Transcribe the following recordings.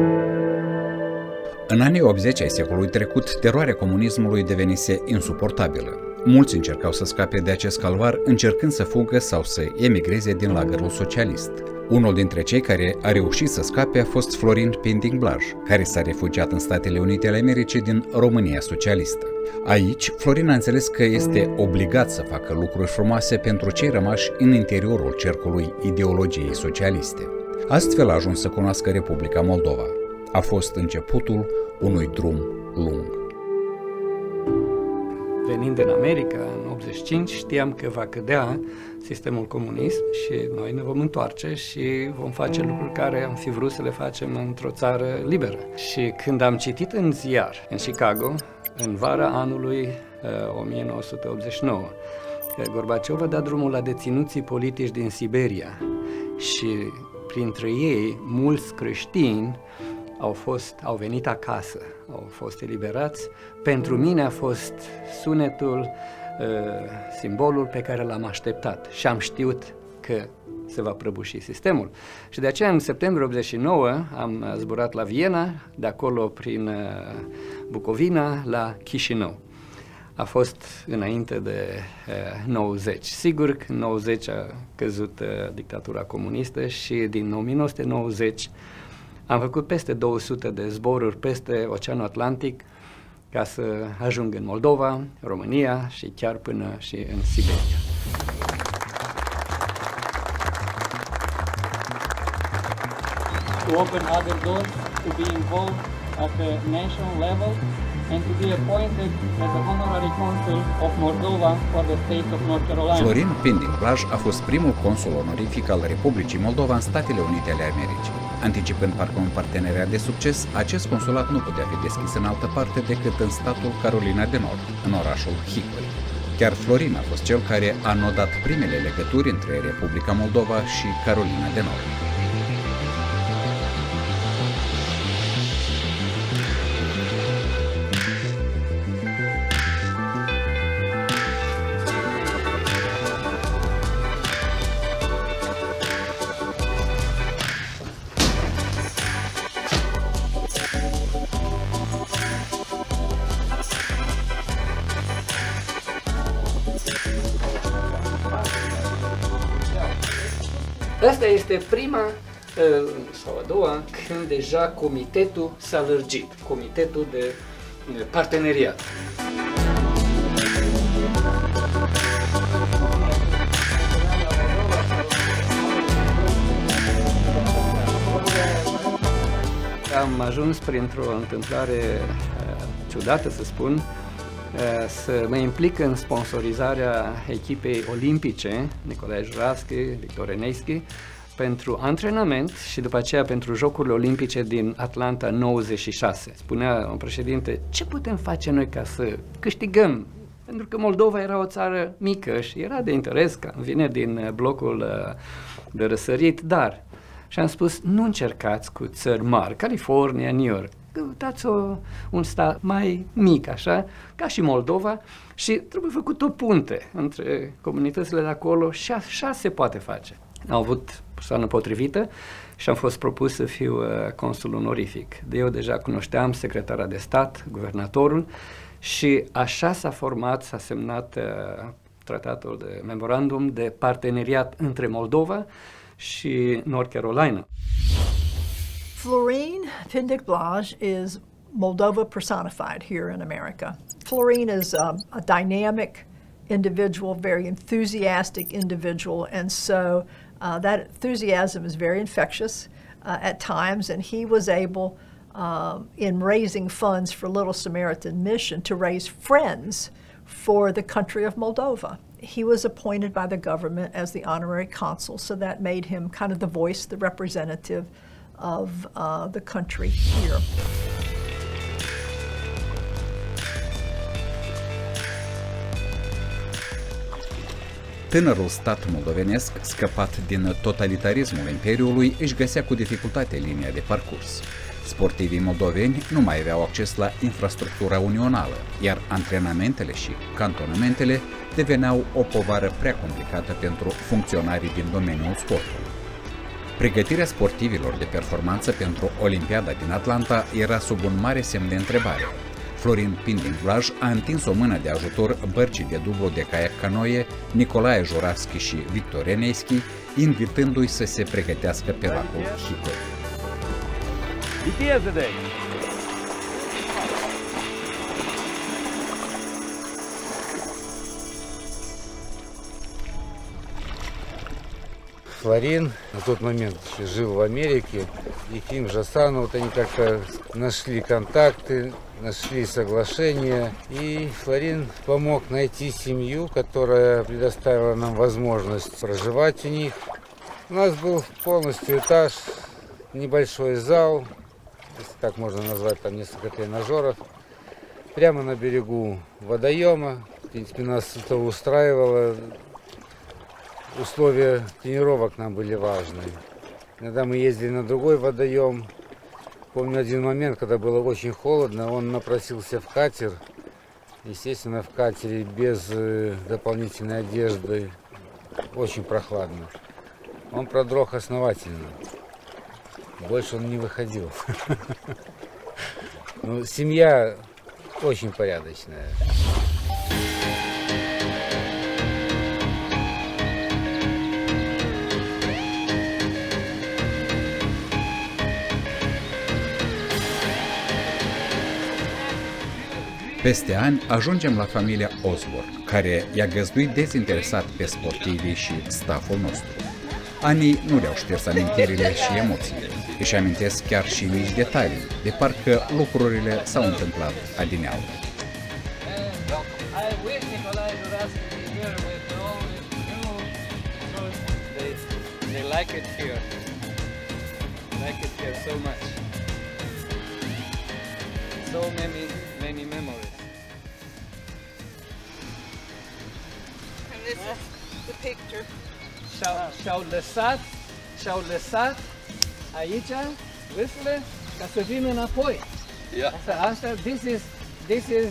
În anii 80 ai secolului trecut, teroarea comunismului devenise insuportabilă. Mulți încercau să scape de acest calvar, încercând să fugă sau să emigreze din lagărul socialist. Unul dintre cei care a reușit să scape a fost Florin Pinding Blaj, care s-a refugiat în Statele Unite ale Americii din România socialistă. Aici, Florin a înțeles că este obligat să facă lucruri frumoase pentru cei rămași în interiorul cercului ideologiei socialiste. Astfel a ajuns să cunoască Republica Moldova. A fost începutul unui drum lung. Venind din America, în 85, știam că va cădea sistemul comunist și noi ne vom întoarce și vom face lucruri care am fi vrut să le facem într-o țară liberă. Și când am citit în ziar, în Chicago, în vara anului 1989, că Gorbaciov a dat drumul la deținuții politici din Siberia și printre ei mulți creștini au venit acasă, au fost eliberați. Pentru mine a fost sunetul, simbolul pe care l-am așteptat și am știut că se va prăbuși sistemul. Și de aceea, în septembrie 89, am zburat la Viena, de acolo prin Bucovina la Chișinău. A fost înainte de 90. Sigur că în 90 a căzut dictatura comunistă și din 1990 am făcut peste 200 de zboruri peste Oceanul Atlantic ca să ajung în Moldova, România și chiar până și în Siberia. To open other doors, to be involved at the national level and to be appointed as an honorary consul of Moldova for the state of North Carolina. Florin Pinding Blaj a fost primul consul onorific al Republicii Moldova în Statele Unite ale Americii. Anticipând parcă un parteneriat de succes, acest consulat nu putea fi deschis în altă parte decât în statul Carolina de Nord, în orașul Hickory. Chiar Florin a fost cel care a nodat primele legături între Republica Moldova și Carolina de Nord. Asta este prima sau a doua când deja comitetul s-a lărgit, comitetul de parteneriat. Am ajuns printr-o întâmplare ciudată, să spun, să mă implic în sponsorizarea echipei olimpice, Nicolae Juravski, Victor Eneischi, pentru antrenament și după aceea pentru Jocurile Olimpice din Atlanta 96. Spunea un președinte, ce putem face noi ca să câștigăm? Pentru că Moldova era o țară mică și era de interes, că vine din blocul de răsărit, dar... Și am spus, nu încercați cu țări mari, California, New York, căutați un stat mai mic, așa, ca și Moldova, și trebuie făcut o punte între comunitățile de acolo și așa se poate face. Am avut persoană potrivită și am fost propus să fiu consul onorific. Eu deja cunoșteam secretara de stat, guvernatorul, și așa s-a format, s-a semnat tratatul de memorandum de parteneriat între Moldova și North Carolina. Florin Pinding Blaj is Moldova personified here in America. Florin is a dynamic individual, very enthusiastic individual, and so that enthusiasm is very infectious at times, and he was able, in raising funds for Little Samaritan Mission, to raise friends for the country of Moldova. He was appointed by the government as the honorary consul, so that made him kind of the voice, the representative of the country here. Tânărul stat moldovenesc, scăpat din totalitarismul Imperiului, își găsea cu dificultate linia de parcurs. Sportivii moldoveni nu mai aveau acces la infrastructura unională, iar antrenamentele și cantonamentele deveneau o povară prea complicată pentru funcționarii din domeniul sportului. Pregătirea sportivilor de performanță pentru Olimpiada din Atlanta era sub un mare semn de întrebare. Florin Pindinglaj a întins o mână de ajutor bărcii de dublu de caiac-canoie Nicolae Juravski și Victor Eneschi, invitându-i să se pregătească pe lacul Hickory. Флорин на тот момент жил в Америке, Ефим Жасанов, вот они как-то нашли контакты, нашли соглашение, и Флорин помог найти семью, которая предоставила нам возможность проживать у них. У нас был полностью этаж, небольшой зал, если так можно назвать, там несколько тренажеров, прямо на берегу водоема. В принципе, нас это устраивало. Условия тренировок нам были важны. Иногда мы ездили на другой водоем. Помню один момент, когда было очень холодно, он напросился в катер. Естественно, в катере без дополнительной одежды, очень прохладно. Он продрог основательно. Больше он не выходил. Ну, семья очень порядочная. Peste ani ajungem la familia Osborne, care i-a găzduit dezinteresat pe sportivii și stafful nostru. Anii nu le-au șters amintirile și emoțiile. Își amintesc chiar și mici detalii, de parcă lucrurile s-au întâmplat adineauri. They like it here. Like it here so much. So many memories. And this is the picture. Și-au lăsat aici vârstele ca să vină înapoi. Yeah. Asta, this is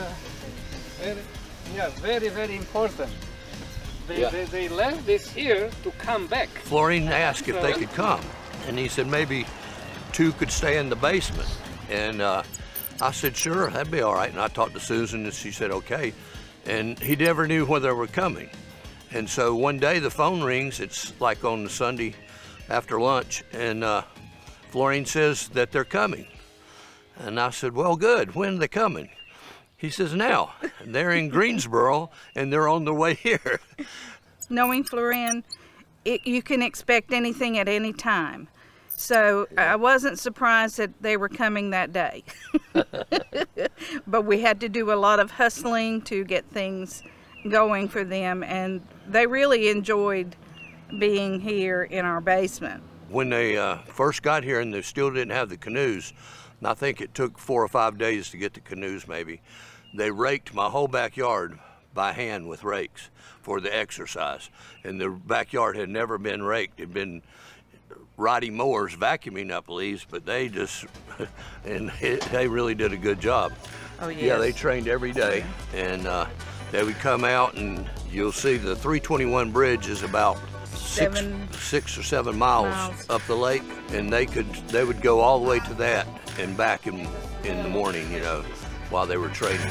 very important. They left this here to come back. Florine asked if they could come, and he said maybe two could stay in the basement. And I said, sure, that'd be all right. And I talked to Susan, and she said, okay. And he never knew when they were coming. And so one day the phone rings, it's like on the Sunday after lunch, and Florine says that they're coming. And I said, well, good, when are they coming? He says, now. And they're in Greensboro, and they're on their way here. Knowing Florine, you can expect anything at any time. So I wasn't surprised that they were coming that day. But we had to do a lot of hustling to get things going for them, and they really enjoyed being here in our basement. When they first got here and they still didn't have the canoes, and I think it took 4 or 5 days to get the canoes maybe, they raked my whole backyard by hand with rakes for the exercise. And the backyard had never been raked. It had been riding mowers vacuuming up leaves, but they just, they really did a good job. Oh, yes. Yeah, they trained every day, and they would come out, and you'll see the 321 bridge is about 6 or 7 miles up the lake, and they would go all the way to that and back in the morning, you know, while they were training.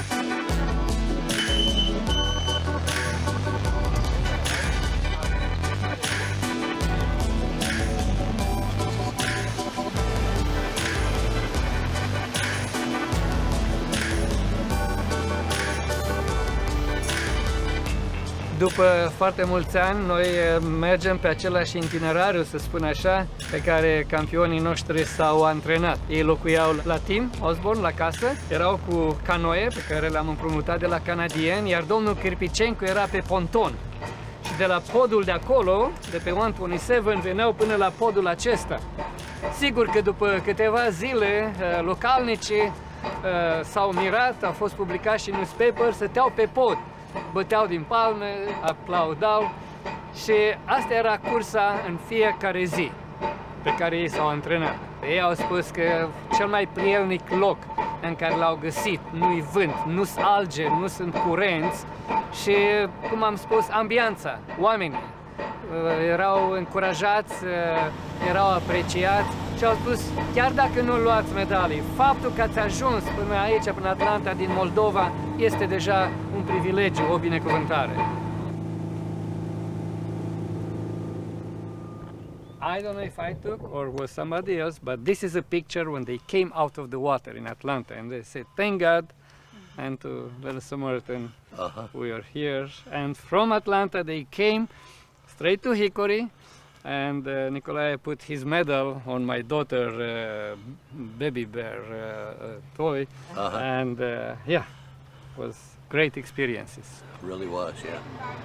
După foarte mulți ani, noi mergem pe același itinerariu, să spun așa, pe care campionii noștri s-au antrenat. Ei locuiau la Tim Osborne, la casă, erau cu canoe pe care le-am împrumutat de la canadieni, iar domnul Kirpicenko era pe ponton. Și de la podul de acolo, de pe 127, veneau până la podul acesta. Sigur că după câteva zile, localnicii s-au mirat, au fost publicați și în newspaper, stăteau pe pod. Băteau din palme, aplaudau și asta era cursa în fiecare zi pe care ei s-au antrenat. Ei au spus că cel mai prielnic loc în care l-au găsit, nu-i vânt, nu-s alge, nu sunt curenți și, cum am spus, ambianța, oamenii. erau încurajați, erau apreciați și au spus, chiar dacă nu luați medalii, faptul că ați ajuns până aici, până Atlanta din Moldova, este deja un privilegiu, o binecuvântare. I don't know if I took or was somebody else, but this is a picture when they came out of the water in Atlanta and they said, thank God, and to Little Samaritan, we are here. And from Atlanta they came straight to Hickory, and Nicolae put his medal on my daughter baby bear toy, and yeah, it was great experiences. Really was, yeah.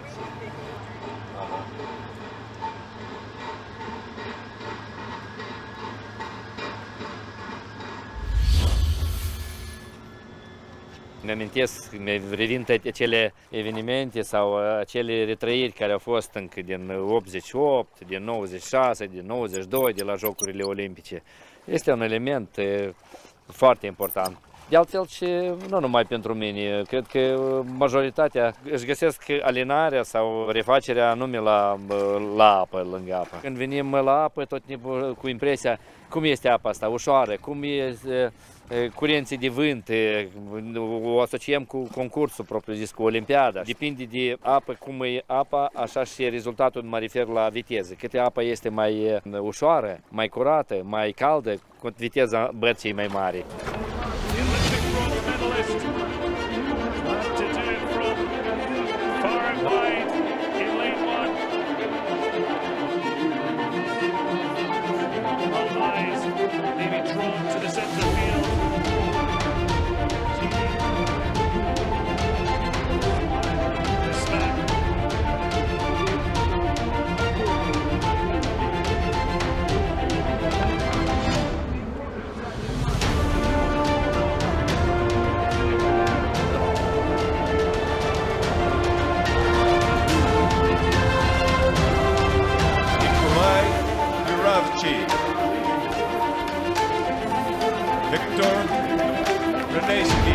Mi-amintesc, mi revin toate acele evenimente sau acele retrăiri care au fost încă din 88, din 96, din 92, de la Jocurile Olimpice. Este un element foarte important. De altfel și nu numai pentru mine, cred că majoritatea își găsesc alinarea sau refacerea nume la apă, lângă apă. Când venim la apă, tot timpul cu impresia cum este apa asta, ușoară, cum este curenții de vânt, o asociem cu concursul propriu-zis, cu Olimpiada. Depinde de apă, cum e apa, așa și rezultatul, mă refer la viteză. Cât apa este mai ușoară, mai curată, mai caldă, cu viteza bărții mai mare. Victor Renesky.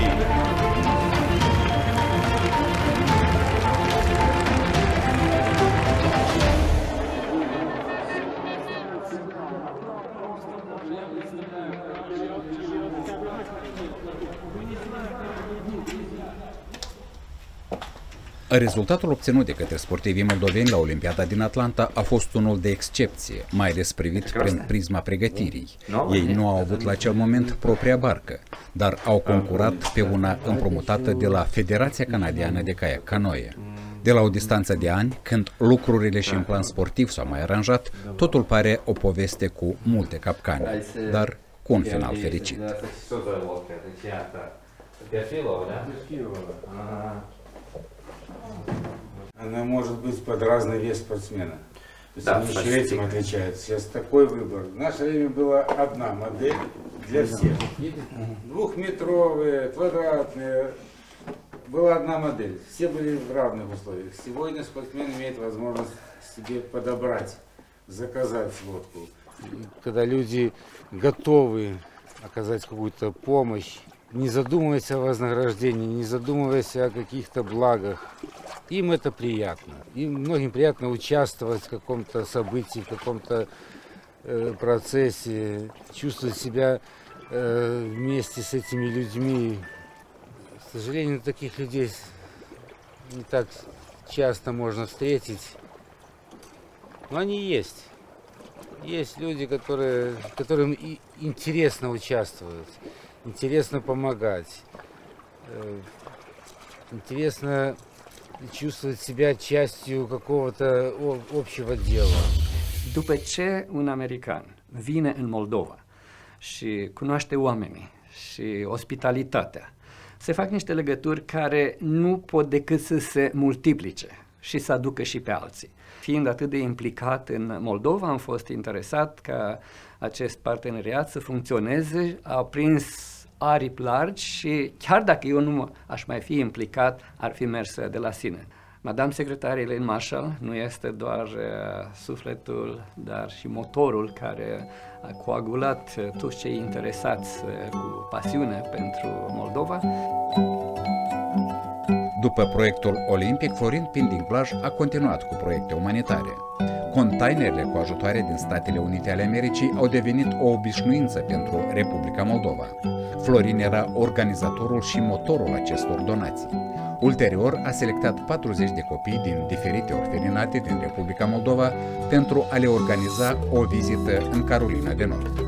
Rezultatul obținut de către sportivii moldoveni la Olimpiada din Atlanta a fost unul de excepție, mai ales privit prin prisma pregătirii. Ei nu au avut la acel moment propria barcă, dar au concurat pe una împrumutată de la Federația Canadiană de Caiac Canoe. De la o distanță de ani, când lucrurile și în plan sportiv s-au mai aranjat, totul pare o poveste cu multe capcane, dar cu un final fericit. Она может быть под разный вес спортсмена. То есть они еще этим отличаются. Сейчас такой выбор. В наше время была одна модель для всех. Двухметровые, квадратные. Была одна модель. Все были в равных условиях. Сегодня спортсмен имеет возможность себе подобрать, заказать лодку. Когда люди готовы оказать какую-то помощь, не задумываясь о вознаграждении, не задумываясь о каких-то благах, им это приятно. Им многим приятно участвовать в каком-то событии, в каком-то процессе, чувствовать себя вместе с этими людьми. К сожалению, таких людей не так часто можно встретить, но они есть. Есть люди, которым интересно участвовать, интересно помогать, интересно чувствовать себя частью какого-то общего дела. După ce un american vine în Moldova și cunoaște oamenii și ospitalitatea, se fac niște legături care nu pot decât să se multiplice și să aducă și pe alții. Fiind atât de implicat în Moldova, am fost interesat ca acest parteneriat să funcționeze, a prins aripi largi și chiar dacă eu nu aș mai fi implicat, ar fi mers de la sine. Madame secretar Elaine Marshall nu este doar sufletul, dar și motorul care a coagulat toți cei interesați cu pasiune pentru Moldova. După proiectul olimpic, Florin Pinding Blaj a continuat cu proiecte umanitare. Containerele cu ajutoare din Statele Unite ale Americii au devenit o obișnuință pentru Republica Moldova. Florin era organizatorul și motorul acestor donații. Ulterior a selectat 40 de copii din diferite orfelinate din Republica Moldova pentru a le organiza o vizită în Carolina de Nord.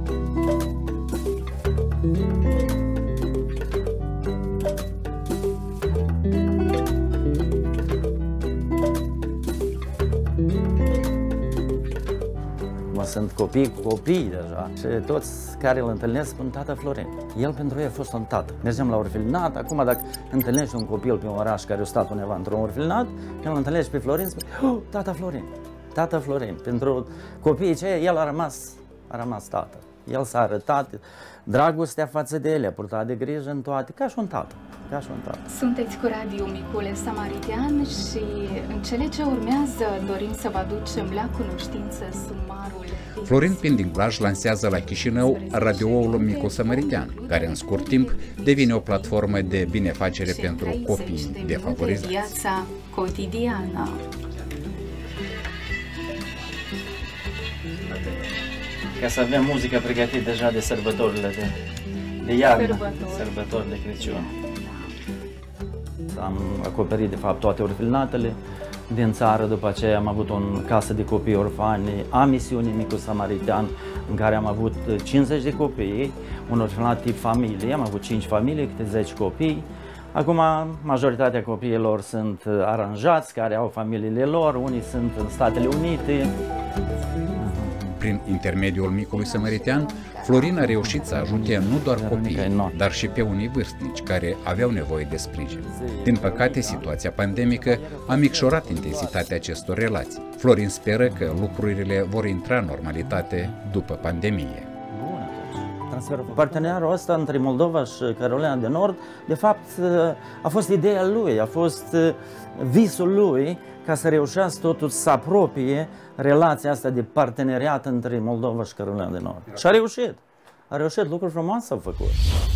Sunt copii deja și toți care îl întâlnesc spun tata Florin. El pentru ei a fost un tată. Mergem la orfelinat, acum dacă întâlnești un copil pe un oraș care a stat undeva într-un orfelinat, când îl întâlnești pe Florin, spune, tata Florin, tata Florin. Pentru copiii aceia, el a rămas tată. El s-a arătat dragostea față de ele, a purtat de grijă în toate, ca și un tată. Sunteți cu Radio Micule Samaritean și în cele ce urmează dorim să vă aducem la cunoștință sumarul. Florin Pinding-Blaj lansează la Chișinău radioul Micul Samaritean, care în scurt timp devine o platformă de binefacere pentru copii defavorizați. Viața cotidiană. Ca să avem muzică pregătită deja de sărbătorile de iarnă, sărbători de Crăciun. Am acoperit, de fapt, toate orfelinatele din țară. După aceea am avut o casă de copii orfani a misiunii Micul Samaritean, în care am avut 50 de copii, un orfelinat tip familie. Am avut 5 familii, câte 10 copii. Acum, majoritatea copiilor sunt aranjați, care au familiile lor, unii sunt în Statele Unite. Prin intermediul Micului Samaritean, Florin a reușit să ajute nu doar copii, dar și pe unii vârstnici care aveau nevoie de sprijin. Din păcate, situația pandemică a micșorat intensitatea acestor relații. Florin speră că lucrurile vor intra în normalitate după pandemie. Parteneriatul ăsta între Moldova și Carolina de Nord, de fapt, a fost ideea lui, a fost visul lui ca să reușească totuși să apropie relația asta de parteneriat între Moldova și Carolina de Nord. Și a reușit. A reușit, lucruri frumoase s-au făcut.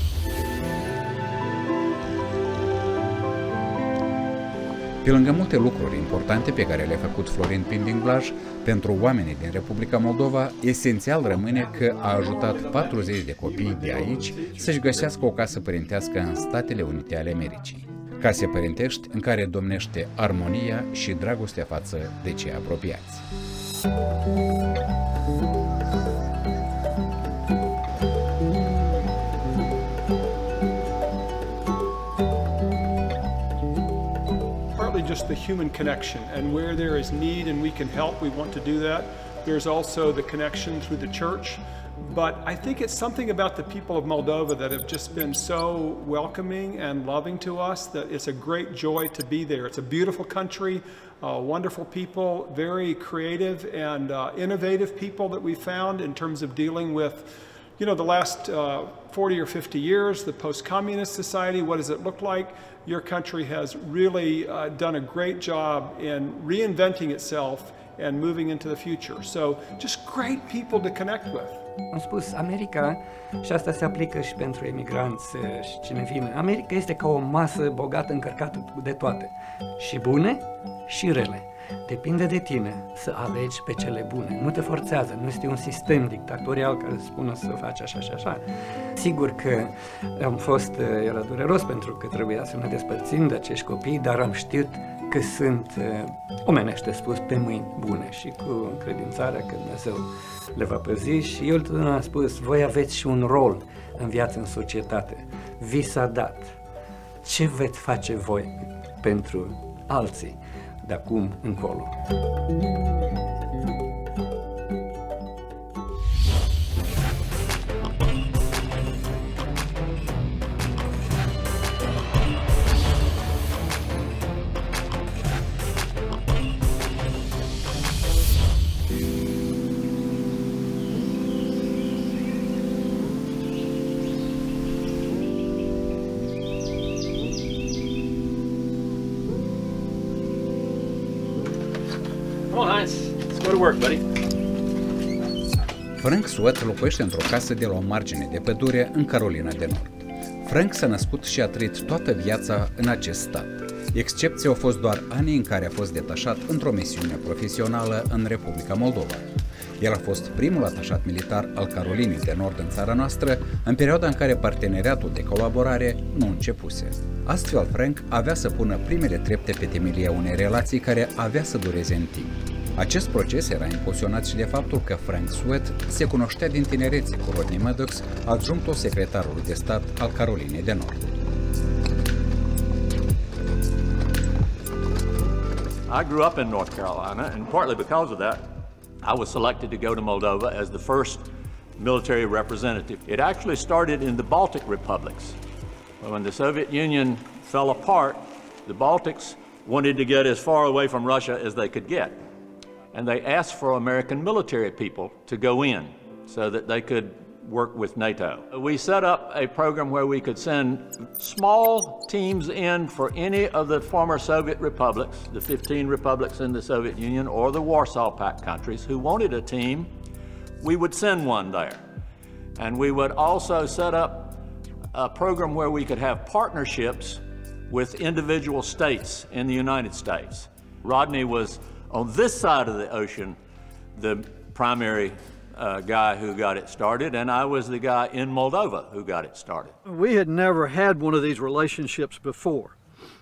Pe lângă multe lucruri importante pe care le-a făcut Florin Pinding-Blaj pentru oamenii din Republica Moldova, esențial rămâne că a ajutat 40 de copii de aici să-și găsească o casă părintească în Statele Unite ale Americii. Case părintești în care domnește armonia și dragostea față de cei apropiați. Just the human connection, and where there is need and we can help, we want to do that. There's also the connection through the church, but I think it's something about the people of Moldova that have just been so welcoming and loving to us that it's a great joy to be there. It's a beautiful country, wonderful people, very creative and innovative people that we found in terms of dealing with, you know, the last 40 or 50 years, the post-communist society. What does it look like? Your country has really done a great job in reinventing itself and moving into the future. So just great people to connect with. Am spus, America, și asta se aplică și pentru emigranți și cine vine, America este ca o masă bogată, încărcată de toate, și bune și rele. Depinde de tine să alegi pe cele bune. Nu te forțează, nu este un sistem dictatorial care îți spune să faci așa și așa. Sigur că era dureros pentru că trebuia să ne despărțim de acești copii, dar am știut că sunt, omenește spus, pe mâini bune și cu credințarea că Dumnezeu le va păzi. Și eu întotdeauna am spus, voi aveți și un rol în viață, în societate. Vi s-a dat. Ce veți face voi pentru alții de acum încolo? Frank Suet locuiește într-o casă de la o margine de pădure în Carolina de Nord. Frank s-a născut și a trăit toată viața în acest stat. Excepția au fost doar anii în care a fost detașat într-o misiune profesională în Republica Moldova. El a fost primul atașat militar al Carolinei de Nord în țara noastră, în perioada în care parteneriatul de colaborare nu începuse. Astfel, Frank avea să pună primele trepte pe temelia unei relații care avea să dureze în timp. Acest proces era impulsionat și de faptul că Frank Sweat se cunoștea din tinerețe cu Rodney Maddox, adjunctul secretarului de stat al Carolinei de Nord. I grew up in North Carolina, and partly because of that, I was selected to go to Moldova as the first military representative. It actually started in the Baltic republics. When the Soviet Union fell apart, the Baltics wanted to get as far away from Russia as they could get. And they asked for American military people to go in so that they could work with NATO. We set up a program where we could send small teams in for any of the former Soviet republics, the 15 republics in the Soviet Union, or the Warsaw Pact countries who wanted a team. We would send one there. And we would also set up a program where we could have partnerships with individual states in the United States. Rodney was on this side of the ocean, the primary guy who got it started, and I was the guy in Moldova who got it started. We had never had one of these relationships before.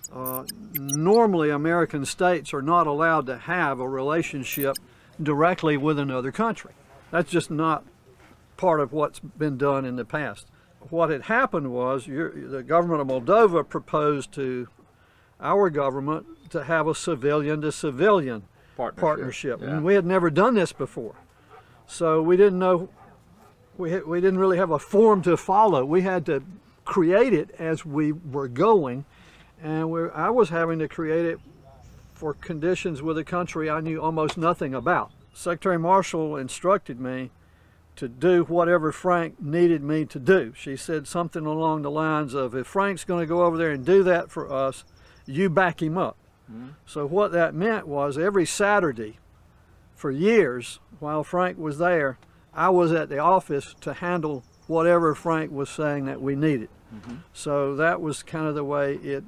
Normally, American states are not allowed to have a relationship directly with another country. That's just not part of what's been done in the past. What had happened was the government of Moldova proposed to our government to have a civilian-to-civilian partnership. Yeah. And we had never done this before. So we didn't know, we didn't really have a form to follow. We had to create it as we were going, and I was having to create it for conditions with a country I knew almost nothing about. Secretary Marshall instructed me to do whatever Frank needed me to do. She said something along the lines of, if Frank's going to go over there and do that for us, you back him up. Mm-hmm. So what that meant was every Saturday for years, while Frank was there, I was at the office to handle whatever Frank was saying that we needed. Mm-hmm. So that was kind of the way it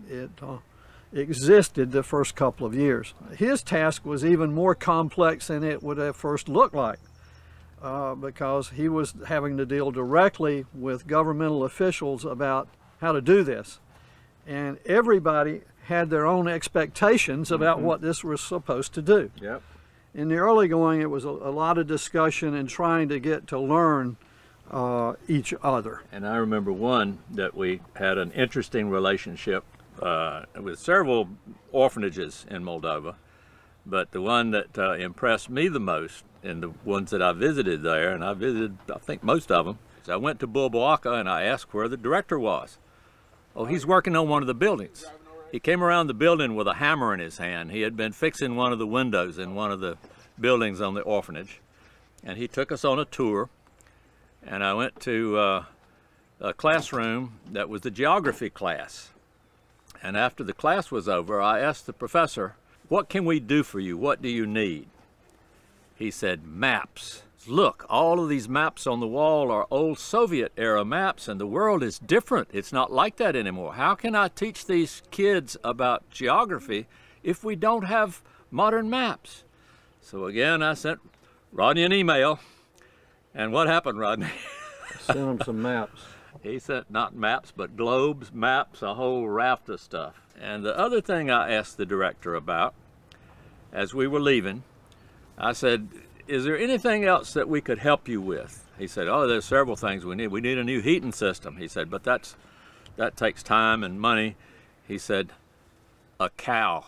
existed the first couple of years. His task was even more complex than it would have first looked like, because he was having to deal directly with governmental officials about how to do this. And everybody had their own expectations about what this was supposed to do. Yep. In the early going, it was a lot of discussion and trying to get to learn each other. And I remember one that we had an interesting relationship with several orphanages in Moldova, but the one that impressed me the most, and the ones that I visited there, and I visited, I think, most of them, is I went to Bulbuaka and I asked where the director was. Oh, he's working on one of the buildings. He came around the building with a hammer in his hand. He had been fixing one of the windows in one of the buildings on the orphanage. And he took us on a tour. And I went to a classroom that was the geography class. And after the class was over, I asked the professor, what can we do for you? What do you need? He said, maps. Look, all of these maps on the wall are old Soviet-era maps, and the world is different. It's not like that anymore. How can I teach these kids about geography if we don't have modern maps? So again, I sent Rodney an email, and what happened, Rodney? Sent him some maps. He sent not maps, but globes, maps, a whole raft of stuff. And the other thing I asked the director about, as we were leaving, I said, is there anything else that we could help you with? He said, oh, there's several things we need. We need a new heating system. He said, but that takes time and money. He said, a cow.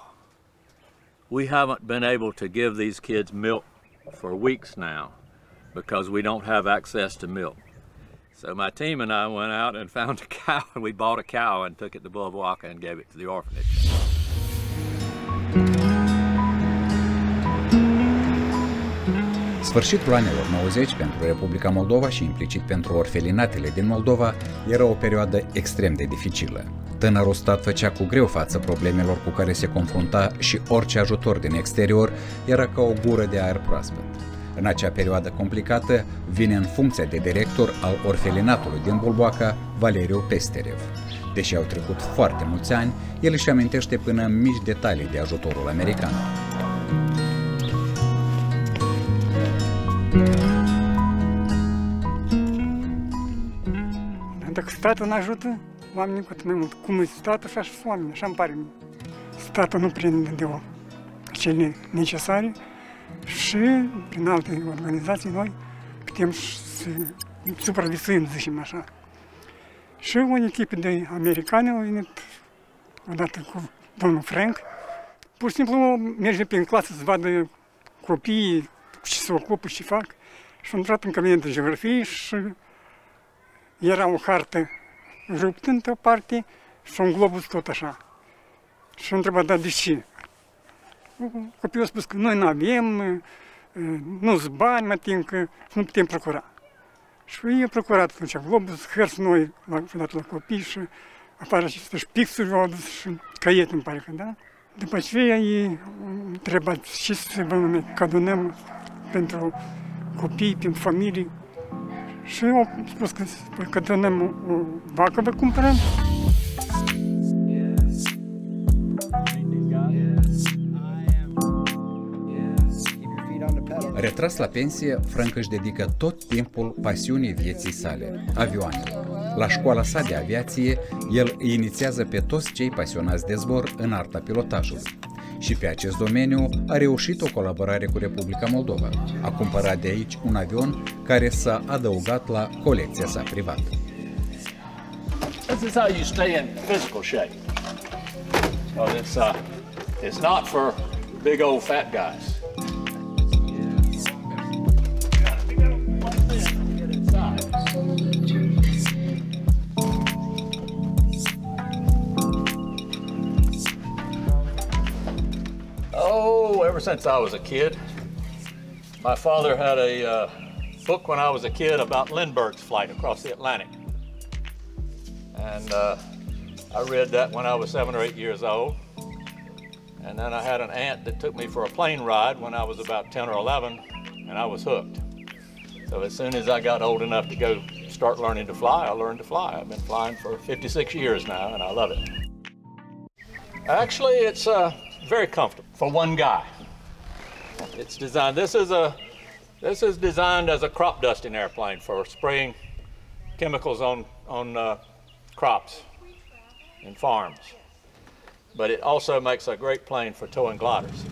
We haven't been able to give these kids milk for weeks now because we don't have access to milk. So my team and I went out and found a cow, and we bought a cow and took it to Bulbuaka and gave it to the orphanage. Sfârșitul anilor 90 pentru Republica Moldova și implicit pentru orfelinatele din Moldova era o perioadă extrem de dificilă. Tânărul stat făcea cu greu față problemelor cu care se confrunta și orice ajutor din exterior era ca o gură de aer proaspăt. În acea perioadă complicată vine în funcția de director al orfelinatului din Bulbuaca Valeriu Pesterev. Deși au trecut foarte mulți ani, el își amintește până în mici detalii de ajutorul american. Dacă statul ne ajută, oamenii cu atât mai mult. Cum e statul, așa și oamenii, așa îmi pare mie. Statul nu prinde de cele necesare și prin alte organizații noi putem să supraviețuim, zicem așa. Și o echipă de americani au venit odată cu domnul Frank. Pur și simplu merge prin clasă să vadă copiii ce se ocupă, ce fac. Și au intrat în cabinet de geografie și era o hartă ruptă într-o parte și un globus tot așa. Și a întrebat, dar de ce? Copiii au spus că noi nu avem, nu-s bani, mă tin că nu putem procura. Și ei au procurat atunci globus, hărți noi dat la copii și apare aceste și pixuri au adus și caiet, îmi pare că, da? După aceea ei au întrebat ce să vă adunăm pentru copii, pentru familii. Și eu am spus că adunăm o vacă, vă cumpărăm. Retras la pensie, Frank își dedică tot timpul pasiunii vieții sale, avioanelor. La școala sa de aviație, el îi inițiază pe toți cei pasionați de zbor în arta pilotajului. Și pe acest domeniu a reușit o colaborare cu Republica Moldova. A cumpărat de aici un avion care s-a adăugat la colecția sa privată. This is how you stay in physical shape. It's not for big old fat guys. Oh, ever since I was a kid. My father had a book when I was a kid about Lindbergh's flight across the Atlantic. And I read that when I was 7 or 8 years old. And then I had an aunt that took me for a plane ride when I was about 10 or 11, and I was hooked. So as soon as I got old enough to go start learning to fly, I learned to fly. I've been flying for 56 years now, and I love it. Actually, it's very comfortable for one guy. It's designed. This is designed as a crop dusting airplane for spraying chemicals on crops and farms. But it also makes a great plane for towing gliders.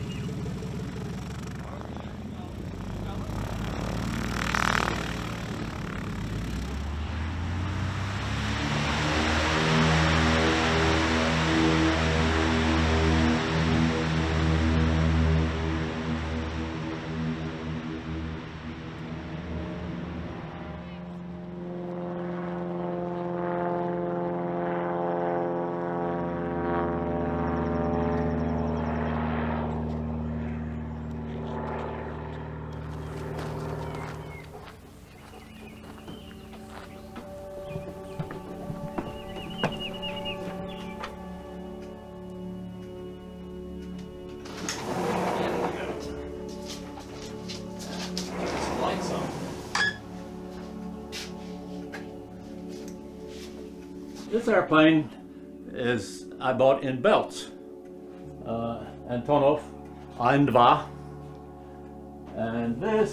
This airplane I bought in Belts, Antonov 1-2, and this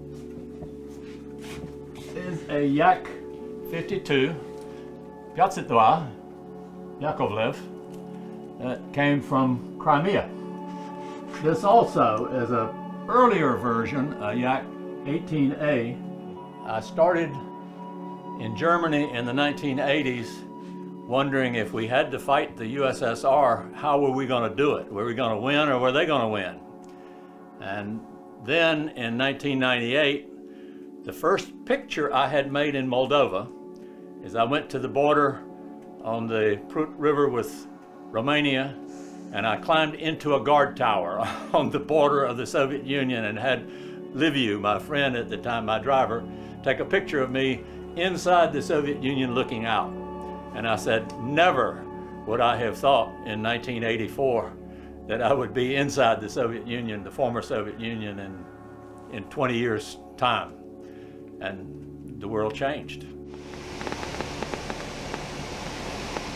is a Yak 52 Piazza Yakovlev that came from Crimea. This also is an earlier version, a Yak 18A. I started in Germany in the 1980s, wondering if we had to fight the USSR, how were we going to do it? Were we going to win or were they going to win? And then in 1998, the first picture I had made in Moldova is I went to the border on the Prut River with Romania, and I climbed into a guard tower on the border of the Soviet Union and had Liviu, my friend at the time, my driver, take a picture of me inside the Soviet Union looking out. And I said, never would I have thought in 1984 that I would be inside the Soviet Union, the former Soviet Union, in 20 years' time. And the world changed.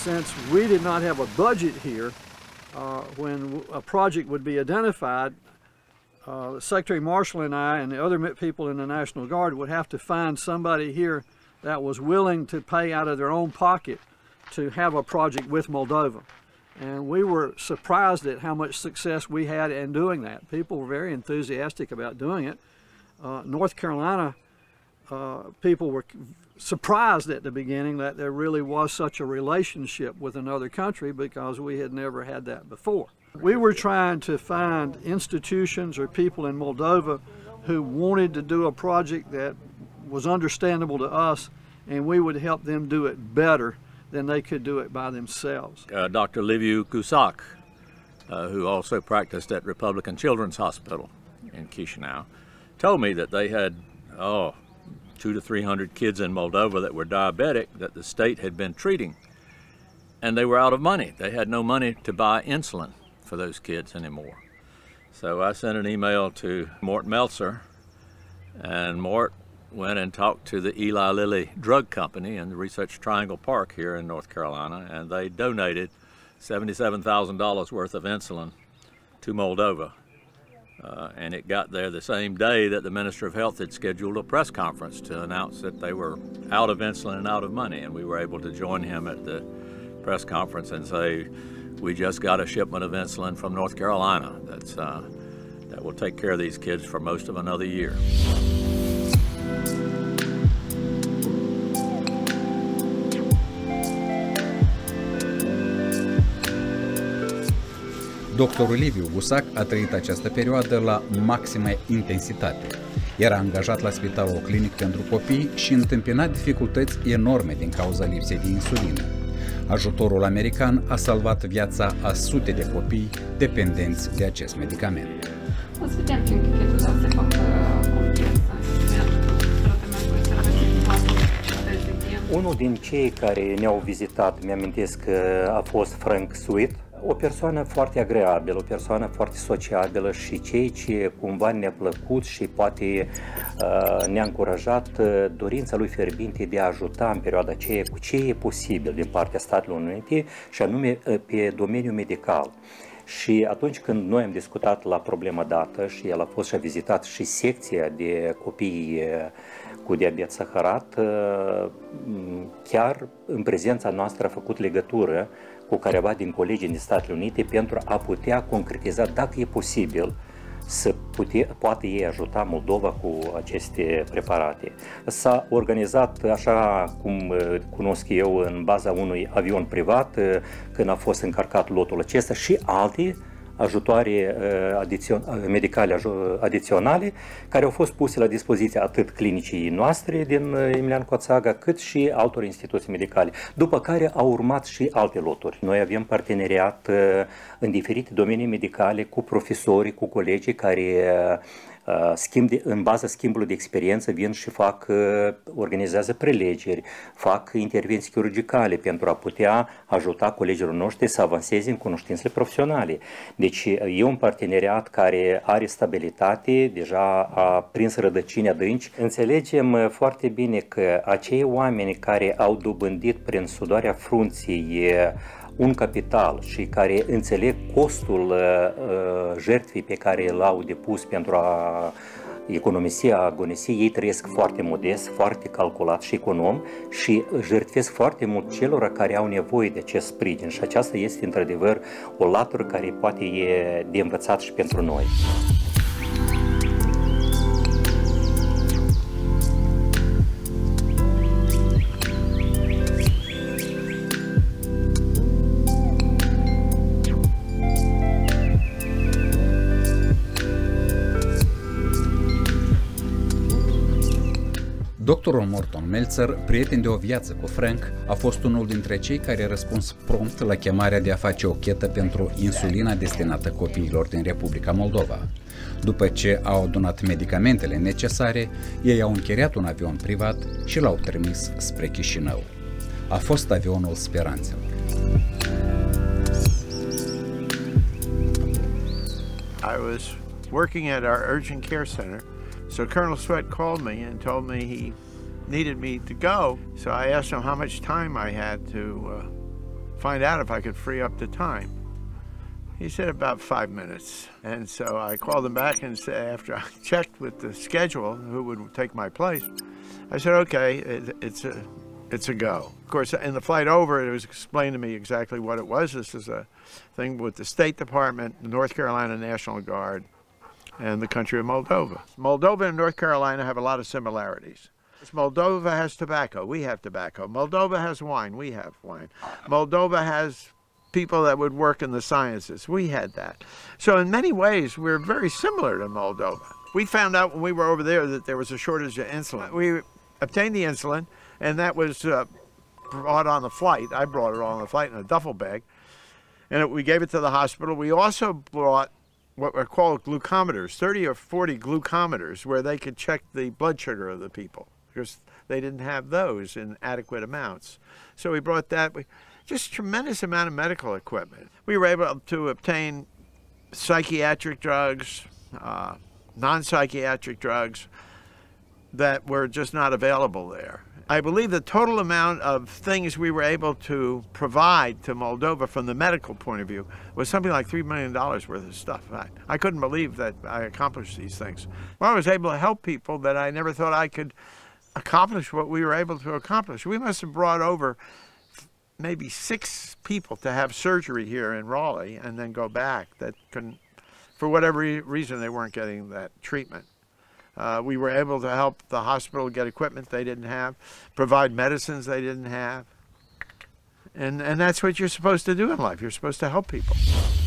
since we did not have a budget here, when a project would be identified, Secretary Marshall and I and the other people in the National Guard would have to find somebody here that was willing to pay out of their own pocket to have a project with Moldova. And we were surprised at how much success we had in doing that. People were very enthusiastic about doing it. North Carolina people were surprised at the beginning that there really was such a relationship with another country, because we had never had that before. We were trying to find institutions or people in Moldova who wanted to do a project that was understandable to us, and we would help them do it better than they could do it by themselves. Dr. Liviu Gusac, who also practiced at Republican Children's Hospital in Chisinau, told me that they had 200 to 300 kids in Moldova that were diabetic that the state had been treating, and they were out of money. They had no money to buy insulin for those kids anymore. So I sent an email to Mort Meltzer, and Mort went and talked to the Eli Lilly Drug Company in the Research Triangle Park here in North Carolina, and they donated $77,000 worth of insulin to Moldova. And it got there the same day that the Minister of Health had scheduled a press conference to announce that they were out of insulin and out of money, and we were able to join him at the press conference and say, we just got a shipment of insulin from North Carolina that will take care of these kids for most of another year. Doctorul Liviu Gusac a trăit această perioadă la maximă intensitate. Era angajat la Spitalul Clinic pentru Copii și întâmpina dificultăți enorme din cauza lipsei de insulină. Ajutorul american a salvat viața a sute de copii dependenți de acest medicament. Unul din cei care ne-au vizitat, mi-amintesc că a fost Frank Sweet, o persoană foarte agreabilă, o persoană foarte sociabilă, și ceea ce cumva ne-a plăcut și poate ne-a încurajat dorința lui fierbinte de a ajuta în perioada aceea cu ce e posibil din partea Statelor Unite, și anume pe domeniul medical. Și atunci când noi am discutat la problema dată și el a fost și a vizitat și secția de copii cu diabet saharat, chiar în prezența noastră a făcut legătură cu careva din colegii din Statele Unite pentru a putea concretiza dacă e posibil să poată ei ajuta Moldova cu aceste preparate. S-a organizat, așa cum cunosc eu, în baza unui avion privat, când a fost încărcat lotul acesta, și alte ajutoare medicale adiționale care au fost puse la dispoziție atât clinicii noastre din Emilian Coțaga, cât și altor instituții medicale, după care au urmat și alte loturi. Noi avem parteneriat în diferite domenii medicale cu profesorii, cu colegii care în baza schimbului de experiență vin și organizează prelegeri, fac intervenții chirurgicale pentru a putea ajuta colegilor noștri să avanseze în cunoștințele profesionale. Deci e un parteneriat care are stabilitate, deja a prins rădăcini adânci. Înțelegem foarte bine că acei oameni care au dobândit prin sudoarea frunții un capital și care înțeleg costul jertfei pe care l-au depus pentru a economisi, a agonisi, ei trăiesc foarte modest, foarte calculat și econom și jertfesc foarte mult celor care au nevoie de acest sprijin, și aceasta este într-adevăr o latură care poate e de învățat și pentru noi. Doctorul Morton Meltzer, prieten de o viață cu Frank, a fost unul dintre cei care a răspuns prompt la chemarea de a face o chetă pentru insulina destinată copiilor din Republica Moldova. După ce au adunat medicamentele necesare, ei au închiriat un avion privat și l-au trimis spre Chișinău. A fost avionul speranțelor. I was working at our urgent care center. So Colonel Sweat called me and told me he needed me to go. So I asked him how much time I had find out if I could free up the time. He said about 5 minutes. And so I called him back and said, after I checked with the schedule, who would take my place, I said, okay, it's a go. Of course, in the flight over, it was explained to me exactly what it was. This is a thing with the State Department, the North Carolina National Guard, and the country of Moldova. Moldova and North Carolina have a lot of similarities. Moldova has tobacco, we have tobacco. Moldova has wine, we have wine. Moldova has people that would work in the sciences, we had that. So in many ways, we're very similar to Moldova. We found out when we were over there that there was a shortage of insulin. We obtained the insulin, and that was brought on the flight. I brought it on the flight in a duffel bag, and we gave it to the hospital. We also brought what were called glucometers, 30 or 40 glucometers, where they could check the blood sugar of the people, because they didn't have those in adequate amounts. So we brought that. Just tremendous amount of medical equipment. We were able to obtain psychiatric drugs, non-psychiatric drugs that were just not available there. I believe the total amount of things we were able to provide to Moldova from the medical point of view was something like $3 million worth of stuff. I couldn't believe that I accomplished these things. Well, I was able to help people that I never thought I could accomplish what we were able to accomplish. We must have brought over maybe 6 people to have surgery here in Raleigh and then go back that couldn't, for whatever reason, they weren't getting that treatment. We were able to help the hospital get equipment they didn't have, provide medicines they didn't have. And that's what you're supposed to do in life. You're supposed to help people.